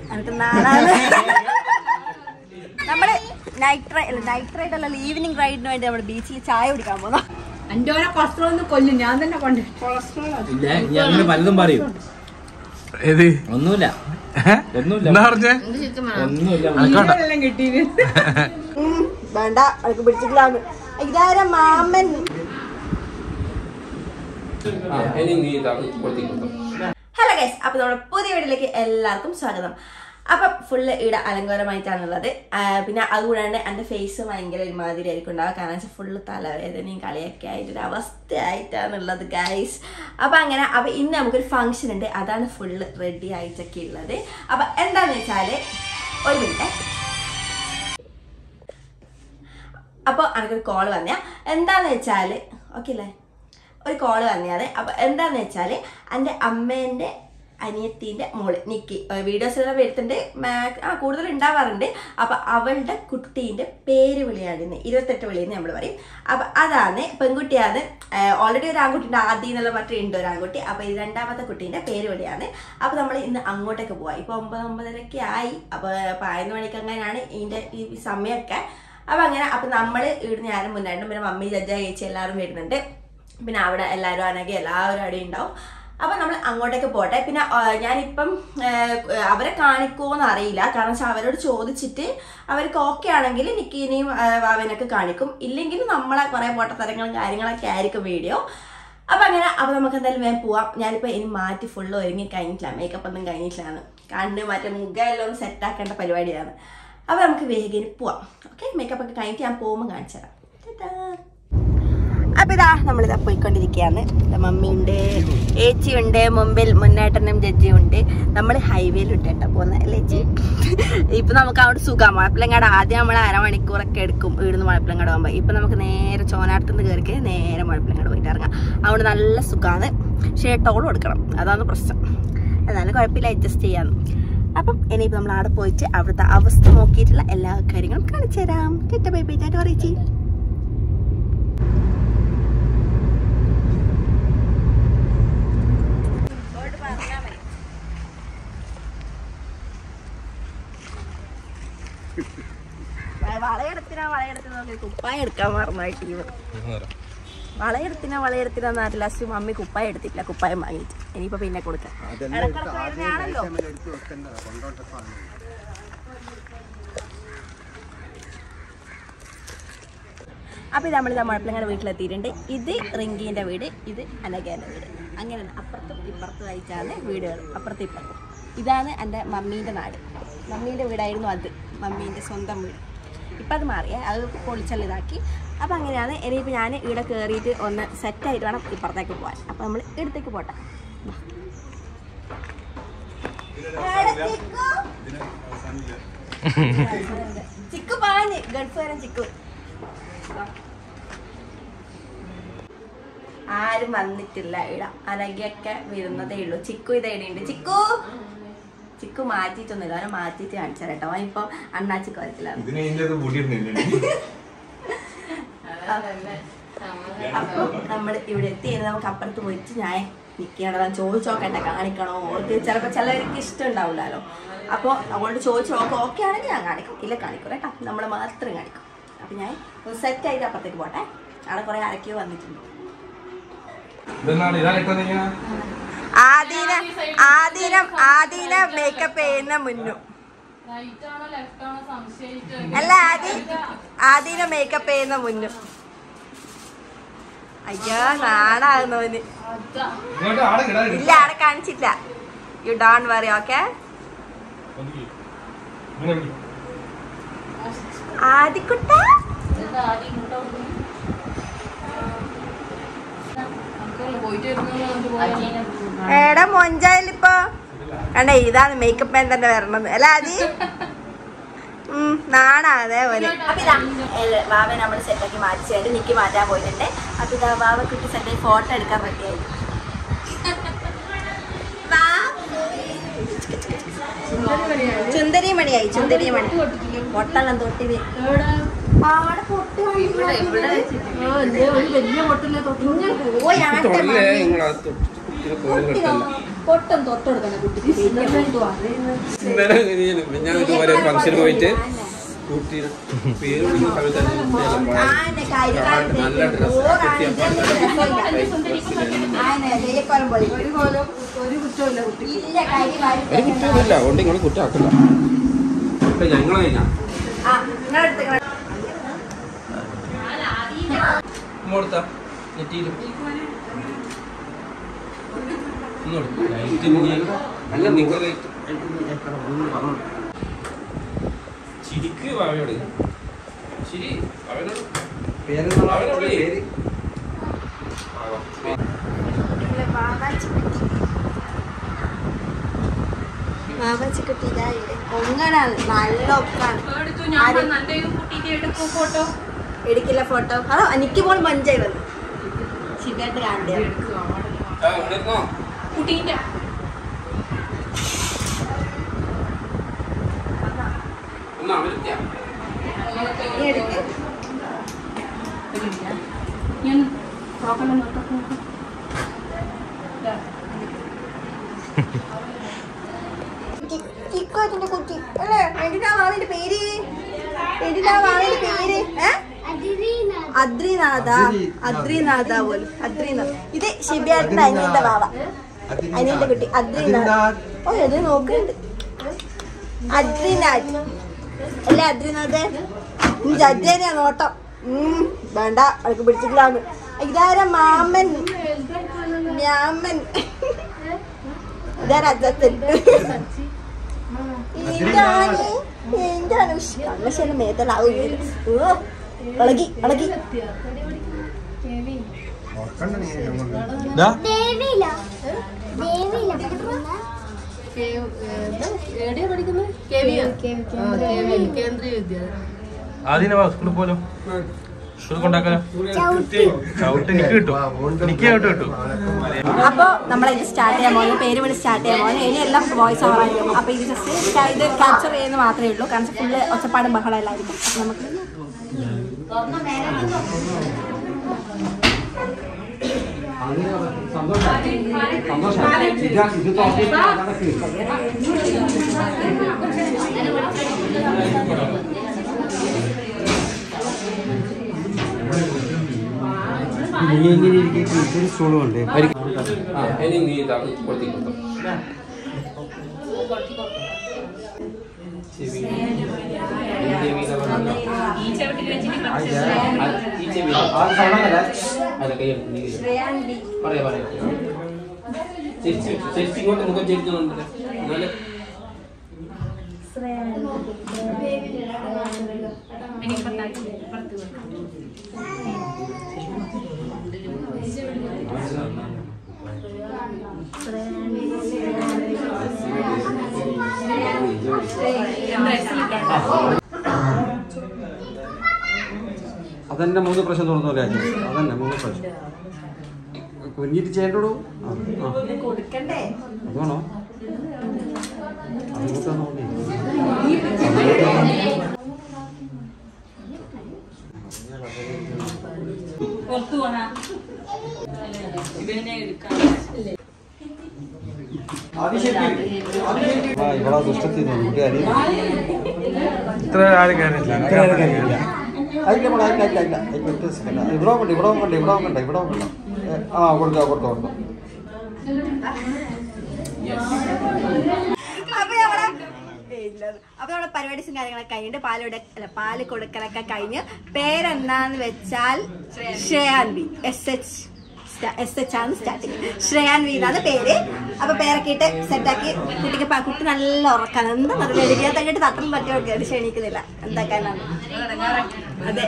എനിക്ക് നാളാണ് നമ്മള് നൈറ്റ് റൈഡ് അല്ല ഈവനിങ് റൈഡിന് വേണ്ടി നമ്മള് ബീച്ചിൽ ചായ കുടിക്കാൻ പോകുന്നു. അഞ്ചോനെ കൊളസ്ട്രോൾ ഒന്ന് കൊല്ലും ഞാൻ തന്നെ കൊണ്ട് പലതും പറയും. ഒന്നുമില്ല വേണ്ട അവർക്ക് പിടിച്ചിട്ടില്ലാന്ന്. ഇതാര മാമൻ. ഹലോ ഗൈസ്, അപ്പൊ നമ്മുടെ പുതിയ വീഡിയോയിലേക്ക് എല്ലാവർക്കും സ്വാഗതം. അപ്പം ഫുള്ള് ഇവിടെ അലങ്കാരമായിട്ടാണുള്ളത്. പിന്നെ അതുകൂടാണ്ട് എൻ്റെ ഫേസ് ഭയങ്കര ഒരുമാതിരി ആയിരിക്കും ഉണ്ടാവുക. കാരണം വെച്ചാൽ ഫുള്ള് തലവേദനയും കളിയൊക്കെ ആയിട്ടൊരു അവസ്ഥയായിട്ടാണുള്ളത് ഗൈസ്. അപ്പം അങ്ങനെ അപ്പം ഇന്ന് നമുക്കൊരു ഫംഗ്ഷൻ ഉണ്ട്, അതാണ് ഫുള്ള് റെഡി ആയിട്ടൊക്കെ ഉള്ളത്. അപ്പം എന്താണെന്ന് വെച്ചാൽ ഒരു മിനിറ്റ്. അപ്പോൾ എനിക്കൊരു കോള് വന്നേ. എന്താണെന്ന് വെച്ചാൽ ഓക്കെ അല്ലേ, ഒരു കോള് വന്നത്. അപ്പം എന്താണെന്ന് വെച്ചാൽ എൻ്റെ അമ്മേൻ്റെ അനിയത്തിൻ്റെ മോള് നിക്കി വീഡിയോസിലെല്ലാം വരുത്തുണ്ട്, കൂടുതൽ ഉണ്ടാവാറുണ്ട്. അപ്പം അവളുടെ കുട്ടീൻ്റെ പേര് വിളിയാണെന്ന് 28 വിളിയെന്ന് നമ്മൾ പറയും. അപ്പം അതാണ് പെൺകുട്ടിയാണ്. ഓൾറെഡി ഒരു ആൺകുട്ടിൻ്റെ ആദ്യം എന്നുള്ള മറ്റേ ഉണ്ട് ഒരു ആൺകുട്ടി. അപ്പം ഇത് രണ്ടാമത്തെ കുട്ടീൻ്റെ പേര് വിളിയാണ്. അപ്പം നമ്മൾ ഇന്ന് അങ്ങോട്ടേക്ക് പോവാം. ഇപ്പോൾ 9-9:30 ആയി. അപ്പോൾ 11 മണിക്ക് അങ്ങനെയാണ് ഇതിൻ്റെ ഈ സമയമൊക്കെ. അപ്പം അങ്ങനെ അപ്പം നമ്മൾ ഇവിടുന്ന് ഞാനും മുന്നായിട്ടും പിന്നെ മമ്മി ജഡ്ജ ചേച്ചി എല്ലാവരും വരുന്നുണ്ട്. പിന്നെ അവിടെ എല്ലാവരും ആണെങ്കിൽ എല്ലാവരും അവിടെ ഉണ്ടാവും. അപ്പം നമ്മൾ അങ്ങോട്ടേക്ക് പോട്ടെ. പിന്നെ ഞാനിപ്പം അവരെ കാണിക്കുമോയെന്ന് അറിയില്ല. കാരണം വെച്ചാൽ അവരോട് ചോദിച്ചിട്ട് അവർക്ക് ഓക്കെ ആണെങ്കിൽ നിക്കിനെയും വാവനൊക്കെ കാണിക്കും. ഇല്ലെങ്കിൽ നമ്മളെ കുറേ പൊട്ടത്തരങ്ങളും കാര്യങ്ങളൊക്കെ ആയിരിക്കും വീഡിയോ. അപ്പം അങ്ങനെ അപ്പം നമുക്ക് എന്തായാലും വേഗം പോവാം. ഞാനിപ്പോൾ ഇനി മാറ്റി ഫുള്ള് ഒരുങ്ങി കഴിഞ്ഞിട്ടില്ല, മേക്കപ്പ് ഒന്നും കഴിഞ്ഞിട്ടില്ലാണ്. കണ്ണ് മറ്റേ മുഖമെല്ലാം ഒന്ന് സെറ്റാക്കേണ്ട പരിപാടിയാണ്. അപ്പം നമുക്ക് വേഗം പോവാം. ഓക്കെ, മേക്കപ്പ് ഒക്കെ കഴിഞ്ഞിട്ട് ഞാൻ പോകുമ്പോൾ കാണിച്ചു തരാം. അപ്പം ഇതാ നമ്മളിതാ പോയിക്കൊണ്ടിരിക്കുകയാണ്. മമ്മിയുണ്ട്, ഏച്ചിയുണ്ട്, മുമ്പിൽ മുന്നേട്ടനും ജഡ്ജിയും ഉണ്ട്. നമ്മൾ ഹൈവേയിൽ ഇട്ടേട്ടാ പോകുന്നത് അല്ലേ ചേച്ചി? ഇപ്പം നമുക്ക് അവിടെ സുഖമാണ്. മഴപ്പിലങ്ങാട് ആദ്യം നമ്മൾ അരമണിക്കൂറൊക്കെ എടുക്കും ഇവിടുന്ന് മഴപ്പിലങ്ങാട് പോകുമ്പോൾ. ഇപ്പം നമുക്ക് നേരെ ചോനാട്ടത്തുനിന്ന് കയറി നേരെ മഴപ്പിലങ്ങാട് പോയിട്ട് ഇറങ്ങാം. അവിടെ നല്ല സുഖമാണ്. പക്ഷേ ടോൾ കൊടുക്കണം, അതാണ് പ്രശ്നം. എന്നാലും കുഴപ്പമില്ല, അഡ്ജസ്റ്റ് ചെയ്യാമെന്ന്. അപ്പം ഇനിയിപ്പോൾ നമ്മൾ അവിടെ പോയിട്ട് അവിടുത്തെ അവസ്ഥ നോക്കിയിട്ടുള്ള എല്ലാ കാര്യങ്ങളും കാണിച്ചു തരാം. കേട്ടോ ബേബി, ടാറ്റ പറയിച്ചി. വളയെടുത്തിനാ കുപ്പായ എടുക്കാൻ മറന്നായിട്ട് വളയെടുത്തിനാ ലാസ്റ്റ് മമ്മി കുപ്പായ എടുത്തിട്ടില്ല. കുപ്പായം വാങ്ങിയിട്ട് ഇനിയിപ്പോ പിന്നെ കൊടുക്കാം. അപ്പൊ ഇത് നമ്മളിതാ മഴപ്പിളങ്ങയുടെ വീട്ടിലെത്തിയിട്ടുണ്ട്. ഇത് റിങ്കീന്റെ വീട്, ഇത് അനഘേന്റെ വീട്. അങ്ങനെ അപ്പുറത്തും ഇപ്പുറത്തും ആയിട്ടാണ് വീടുകൾ, അപ്പുറത്തും ഇപ്പുറത്തും. ഇതാണ് എൻ്റെ മമ്മീൻ്റെ നാട്. മമ്മീൻ്റെ വീടായിരുന്നു അത്, മമ്മീൻ്റെ സ്വന്തം വീട്. ഇപ്പം അത് മാറിയേ, അത് പൊളിച്ചെല്ലാം ഇതാക്കി. അപ്പം അങ്ങനെയാണ്. ഇനിയിപ്പോൾ ഞാൻ ഇവിടെ കയറിയിട്ട് ഒന്ന് സെറ്റായിട്ട് വേണം ഇപ്പുറത്തേക്ക് പോകാൻ. അപ്പം നമ്മൾ ഇടത്തേക്ക് പോട്ടെ. ചിക്കു പാഞ്ഞ് ഗൾഫുകാരൻ ചിക്കു. ആരും വന്നിട്ടില്ല ഇവിടെ, അനഘയൊക്കെ വരുന്നതേ ഉള്ളൂ. ചിക്കു ഇതേടിയുണ്ട്. ചിക്കു മാറ്റിയിട്ടൊന്നുമില്ല, അവനെ മാറ്റിയിട്ട് കാണിച്ചാൽ കേട്ടോ. ഇപ്പൊ അണ്ണാച്ചിക്ക് വരത്തില്ല. അപ്പൊ നമ്മൾ ഇവിടെ എത്തി. നമുക്ക് അപ്പുറത്ത് പോയിട്ട് ഞാൻ നിൽക്കണതാണ്. ചോദിച്ചു നോക്കട്ടെ, കാണിക്കണോ? ഓർക്ക് ചിലപ്പോൾ ചിലവർക്ക് ഇഷ്ടം ഉണ്ടാവില്ലല്ലോ. അപ്പോൾ അവളോട് ചോദിച്ചു നോക്കാം. ഓക്കെ ആണെങ്കിൽ ഞാൻ കാണിക്കും, ഇല്ല കാണിക്കും കേട്ടോ. നമ്മൾ മാത്രം കാണിക്കും. അപ്പൊ ഞാൻ സെറ്റായിട്ട് അപ്പുറത്തേക്ക് പോട്ടെ. അവിടെ കുറെ ആരൊക്കെയോ വന്നിട്ടുണ്ട്. ആദീന മേക്കപ്പ് ചെയ്യുന്ന മുന്നു അല്ല, ആദീന മേക്കപ്പ് ചെയ്യുന്ന മുന്നു. അയ്യോ നാണാകുന്നവന്. ഇല്ല, അവിടെ കാണിച്ചില്ല. You don't worry. ഓക്കെ, ആദിക്കുട്ട എടാ മൊഞ്ചായിലിപ്പോ കണ്ടേ. ഇതാണ് മേക്കപ്പ് മാൻ തന്നെ വരണത് അല്ല ആദി? നാണാ അതേപോലെ. വാവ നമ്മൾ സെറ്റാക്കി മാറ്റിച്ചായിട്ട് നിക്കി മാറ്റാൻ പോയിട്ടുണ്ട്. അപ്പൊ ഇതാ വാവ കുട്ടി സെറ്റായി ഫോട്ടോ എടുക്കാൻ പറ്റിയായി. ചുന്ദരിമണിയായി, ചുന്ദരിമണി. പൊട്ടണം തൊട്ടില് പൊട്ടും തൊട്ടെടുക്കണം കുട്ടിക്ക് ഞാൻ ഇതുപോലെ ഫംഗ്ഷന് പോയിട്ട് പേര് വിളിക്കുന്ന സമയത്ത് നല്ല ഡ്രസ്സ് ഒരു കുറ്റമില്ല അതുകൊണ്ട് നിങ്ങൾ കുറ്റമാക്കില്ല ഞങ്ങൾ കൊടുത്ത നെറ്റിയിലും അല്ല നിങ്ങൾ ചിരിക്ക് അവയോട് ശരി അവനോട് പേര് എടുക്കില്ല ഫോട്ടോ അതോ എനിക്ക് പോലും മഞ്ചായി വന്നു ശിവായിട്ട് കാണണ്ടേ എടുക്ക് അദ്രിനാഥ പോലും അദ്രിനാഥ്. ഇത് ഷിബിയാട്ടിന്റെ അനിയന്റെ വാവ, അനിയന്റെ കുട്ടി അദ്രിനാഥ്. ഓ അത് നോക്കുന്നുണ്ട്. അദ്രിനാഥ് അല്ലേ അദ്രിനാഥ്? ജഡ്ജേനെയാ നോട്ടം. വേണ്ട അവൾക്ക് പിടിച്ചിട്ടില്ലാന്ന്. ഇതാര മാമൻ മ്യാമൻ ഇതാരാ അജത്തൻ. എന്താണ് കണ്ണശന്റെ മേത്തലാവും ഇളകി ഇളകി. സ്കൂളിൽ പോലോ സ്കൂളിൽ കൊണ്ടാക്കാലോ ചവിട്ട് എനിക്ക് കിട്ടും എനിക്ക് ചവിട്ട് കിട്ടും. അപ്പൊ നമ്മളിത് സ്റ്റാർട്ട് ചെയ്യാൻ പോകുന്നത് പേര് വിളിച്ച് സ്റ്റാർട്ട് ചെയ്യാൻ പോകുന്നത്. ഇനി എല്ലാം വോയിസ് ഓവറായിരിക്കും. അപ്പൊ ഇത് ജസ്റ്റ് ഇത് ക്യാപ്ചർ ചെയ്യുന്നത് മാത്രമേ ഉള്ളൂ. കാരണം ഫുള്ള് ഒച്ചപ്പാടും ബഹളം എല്ലായിരിക്കും. അപ്പൊ നമുക്ക് ഇങ്ങോട്ട് മുഖം ചേർക്കുന്നുണ്ട്. അതന്നെ 3 പ്രാവശ്യം തുറന്നു രാജ്യം. അതന്നെ 3 പ്രാവശ്യം കുഞ്ഞിട്ട് ചെയ്യണ്ടോ? അതാണോ? അതുകൊണ്ടാ നോക്കി ഇവിടെ ദുഷ്ടത്തിൽ ഇത്ര ആരും കാര്യമില്ല. ഇവിടെ ആ കൊടുത്തോ. അപ്പൊ നമ്മുടെ പരിപാടീസും കാര്യങ്ങളൊക്കെ കഴിഞ്ഞിട്ട് പാല് കൊടുക്കലൊക്കെ കഴിഞ്ഞ് പേരെന്താന്ന് വെച്ചാൽ ശ്രേയാൻവി. SH ആണ് സ്റ്റാർട്ടിങ്. ശ്രേയാൻവി എന്നാണ് പേര്. അപ്പൊ പേരൊക്കെ ഇട്ട് സെറ്റാക്കി കുട്ടി നല്ല ഉറക്കാണ്. എന്താ നല്ല തങ്ങിട്ട് തട്ടം പറ്റി നോക്കിയത് ക്ഷണിക്കുന്നില്ല. എന്താക്കാനാണ് അതെ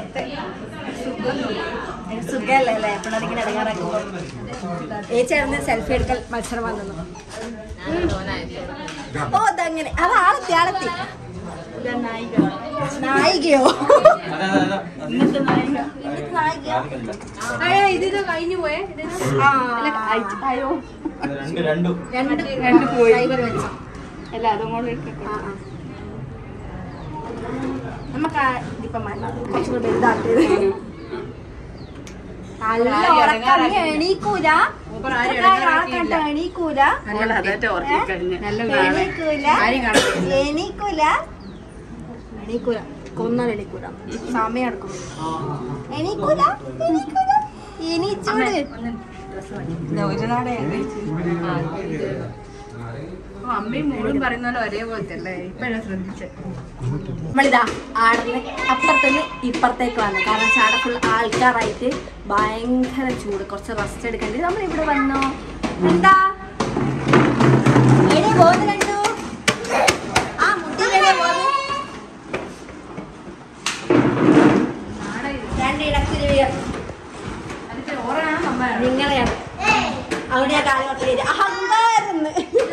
സുഖല്ലേ അല്ലേ എപ്പോഴും ഇങ്ങനെ ഇടങ്ങാറാക്കുമ്പോ. ചേർന്ന് സെൽഫി എടുക്കൽ മത്സരം വന്നു. ഓ അതങ്ങനെ അതാളെത്തി നായികയോ ഇത് കഴിഞ്ഞു പോയേ. രണ്ട് പോയി അല്ല അതങ്ങോട്ട് നമുക്ക് ഇപ്പം കുറച്ചുകൂടെ വലുതാക്കിയത്. നല്ല എണീക്കൂല. എണീക്കൂല കൊന്നാൽ എണീക്കൂല സമയം എടുക്കും എണീക്കൂല എണീച്ചോട് അമ്മയും മോളും പറയുന്ന പോലെ ഒരേപോലത്തെ അല്ലേ ഇപ്പഴാ ശ്രദ്ധിച്ചേ. നമ്മളിതാ ആടന്ന് അപ്പുറത്തുനിന്ന് ഇപ്പുറത്തേക്ക് വന്നു. കാരണം ചാട ഫുൾ ആൾക്കാരായിട്ട് ഭയങ്കര ചൂട്, കുറച്ച് റെസ്റ്റ് എടുക്കേണ്ടി നമ്മൾ ഇവിടെ വന്നു. എന്താ പോകുന്നു കണ്ടു ആ മുട്ടിയിലെ പോകുന്നു നിങ്ങളെയാണ് അവിടെ ആ കാലഘട്ടത്തിൽ അഹങ്കാരെന്ന്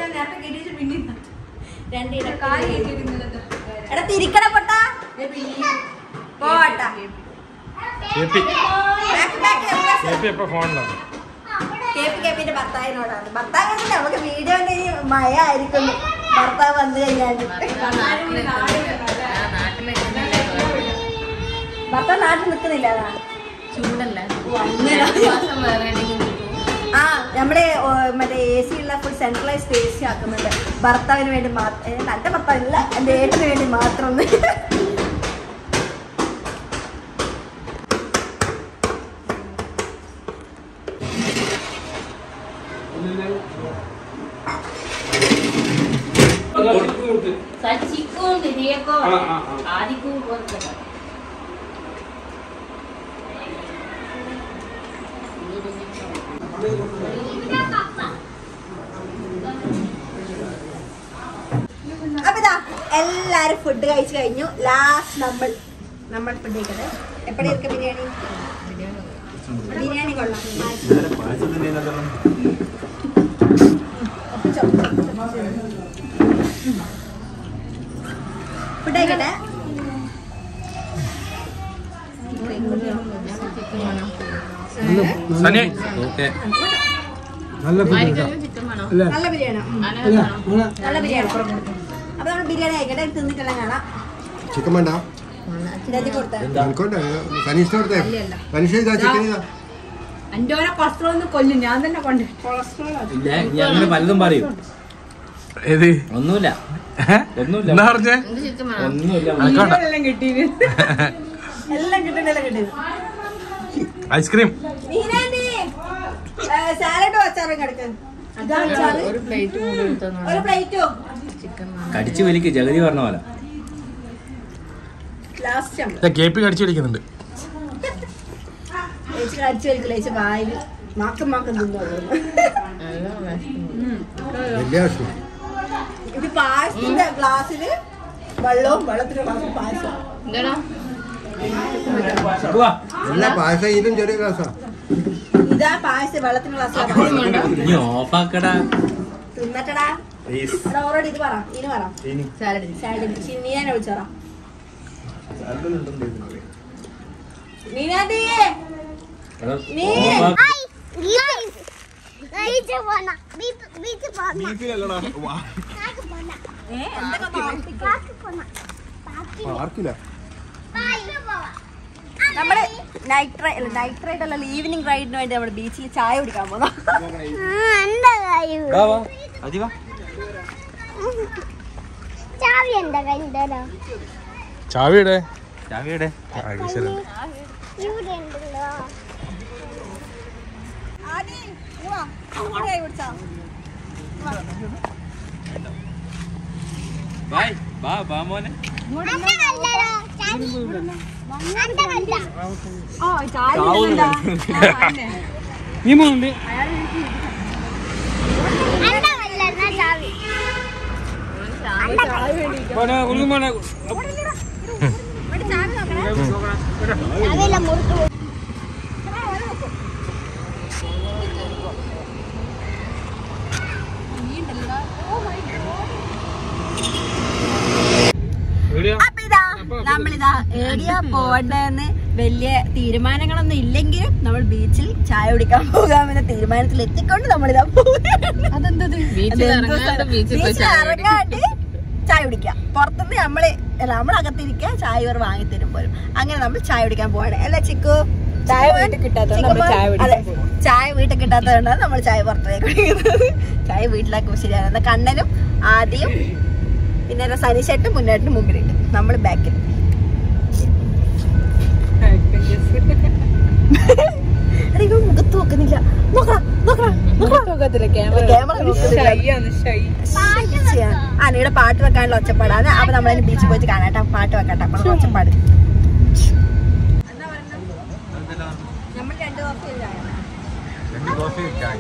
എടാ തിരിക്കട പൊട്ടാ പോട്ടാ കേപ്പിന്റെ ഭർത്താവിനോടാണ്. ഭർത്താവ് നമുക്ക് വീഡിയോന്റെ മഴ ആയിരിക്കുന്നു ഭർത്താവ് വന്നു കഴിഞ്ഞാൽ. ഭർത്താവ് നാട്ടിൽ നിൽക്കുന്നില്ല അതാ ചൂടല്ലേ ആ നമ്മുടെ മറ്റേ AC ഉള്ള ഫുൾ സെൻട്രലൈസ്ഡ് AC ആക്കുന്നുണ്ട് ഭർത്താവിന് വേണ്ടി മാത്രം. എന്റെ ഭർത്താവില്ല, എന്റെ ഏട്ടന് വേണ്ടി മാത്രം. അപ്പൊ ഇതാ എല്ലാരും ഫുഡ് കഴിച്ചു കഴിഞ്ഞു. ലാസ്റ്റ് നമ്മൾ ഫുഡ് കഴിക്കട്ടെ. എപ്പോഴും ഇരിക്കും ബിരിയാണി കൊള്ളാം. ഫുഡ് കഴിക്കട്ടെ. നല്ല ബിരിയാണി നല്ല ബിരിയാണി. അപ്പൊ നമ്മൾ ബിരിയാണി കഴിക്കട്ടെ. തിന്നിട്ടെല്ലാം കാണാം. ചിക്കൻ വേണ്ട അഞ്ചോരെ കൊളസ്ട്രോൾ കൊല്ലും. ഞാൻ തന്നെ കൊണ്ട് കൊളസ്ട്രോൾ അങ്ങനെ പലതും പറയും. ഒന്നുമില്ല എല്ലാം കിട്ടി എല്ലാം കിട്ടുന്നില്ല. ഐസ്ക്രീം സാലഡും അച്ചാറും കിടക്കും. ഒരു പ്ലേറ്റ് ഒരു പ്ലേറ്റോ കടിച്ചു വലിക്ക് ജഗതി പറഞ്ഞ പോലെ. ലാസ്റ്റ് കേപ്പി കടിച്ചടിക്കുന്നുണ്ട്. കടിച്ചു വലിക്കില്ല വായിൽ മാക്കം തിന്നു. ഇത് പായസത്തിന്റെ ഗ്ലാസ്സില് വെള്ളവും വെള്ളത്തിന്റെ ഗ്ലാസ്സിൽ പായസം. പായസം ഇതും ചെറിയ ഗ്ലാസാ. ഇതാ പായസം വെള്ളത്തിന്റെ ഗ്ലാസ്. ഓഫാക്കടാ തിന്നട്ടടാ. ഓരോട് ഇത് പറ. ഇനി പറ സാലഡ് നീനാനെ വിളിച്ചോറ. നീനാണ്ടി നമ്മള് നൈറ്റ് റൈഡ് അല്ല ഈവനിങ് റൈഡിന് വേണ്ടി നമ്മള് ബീച്ചിൽ ചായ കുടിക്കാൻ പോകാം. ചാവിയുടെ മോനെ നീ മോനുണ്ട്. അപ്പൊ ഇതാ നമ്മളിതാ ഏരിയ പോകണ്ടെന്ന് വലിയ തീരുമാനങ്ങളൊന്നും ഇല്ലെങ്കിലും നമ്മൾ ബീച്ചിൽ ചായ കുടിക്കാൻ പോകാമെന്ന തീരുമാനത്തിൽ എത്തിക്കൊണ്ട് നമ്മളിതാ ബീച്ചിൽ ഇറങ്ങാണ്ട് ചായ കുടിക്കാം. പുറത്തുനിന്ന് നമ്മളകത്തിരിക്കുക, ചായ ഇവർ വാങ്ങിത്തരും പോലും. അങ്ങനെ നമ്മൾ ചായ കുടിക്കാൻ പോവാണ് അല്ലേ ചിക്കു? ചായ വീട്ടിൽ കിട്ടാത്തതുകൊണ്ട് നമ്മൾ ചായ അതെ, ചായ വീട്ടിൽ കിട്ടാത്തതുകൊണ്ടാണ് നമ്മൾ ചായ പുറത്തേക്ക് കുടിക്കുന്നത്. ചായ വീട്ടിലാക്കുമ്പോൾ ശരിയാണ്. കണ്ണനും ആദ്യം പിന്നെ സനീഷേട്ടും മുന്നേട്ടും മുമ്പിലുണ്ട്, നമ്മൾ ബാക്കിൽ. മുഖത്ത് നോക്കുന്നില്ല, അനിയുടെ പാട്ട് വെക്കാനുള്ള ഒച്ചപ്പാടാണ്. അപ്പൊ നമ്മളതിന് ബീച്ചിൽ പോയിട്ട് കാണാട്ടോ, പാട്ട് വെക്കാട്ടോ. അപ്പൊ ഒച്ചപ്പാട് നമ്മൾ 2 കോഫി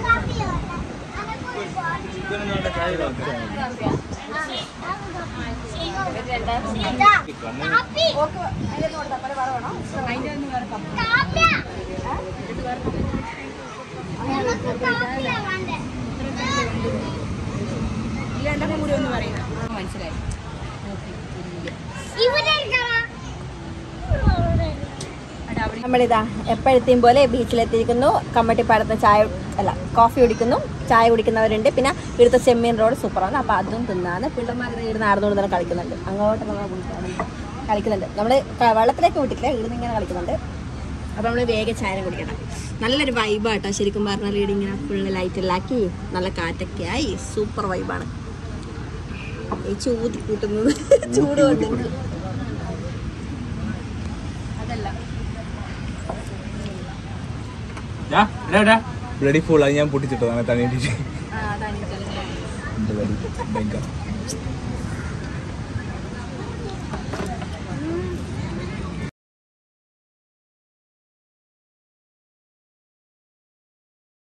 മനസ്സിലായി. നമ്മളിതാ എപ്പോഴത്തെയും പോലെ ബീച്ചിലെത്തിയിരിക്കുന്നു. കമ്മട്ടിപ്പാടത്ത് കോഫി കുടിക്കുന്നു, ചായ കുടിക്കുന്നവരുണ്ട്. പിന്നെ ഇവിടുത്തെ ചെമ്മീൻ റോഡ് സൂപ്പറാണ്. അപ്പോൾ അതും തിന്നാണ്. പിള്ളേന്മാർ ഇവിടുന്ന് നടന്നുകൊണ്ട് തന്നെ കളിക്കുന്നുണ്ട്. അങ്ങോട്ട് കളിക്കുന്നുണ്ട്. നമ്മൾ വെള്ളത്തിലേക്ക് വിട്ടിട്ടില്ല, ഇവിടുന്ന് ഇങ്ങനെ കളിക്കുന്നുണ്ട്. അപ്പോൾ നമ്മൾ വേഗം ചായ കുടിക്കണം. നല്ലൊരു വൈബാട്ടോ ശരിക്കും പറഞ്ഞാൽ. ഇങ്ങനെ ഫുള്ള് ലൈറ്റെല്ലാക്കി നല്ല കാറ്റൊക്കെ ആയി സൂപ്പർ വൈബാണ്. ഈ ചൂതി കൂട്ടുന്നത് ചൂട് കൊണ്ട് ബ്ലഡി ഫുൾ. അത് ഞാൻ പൊട്ടിച്ചിട്ടതാണ് തണിയിട്ടിട്ട്.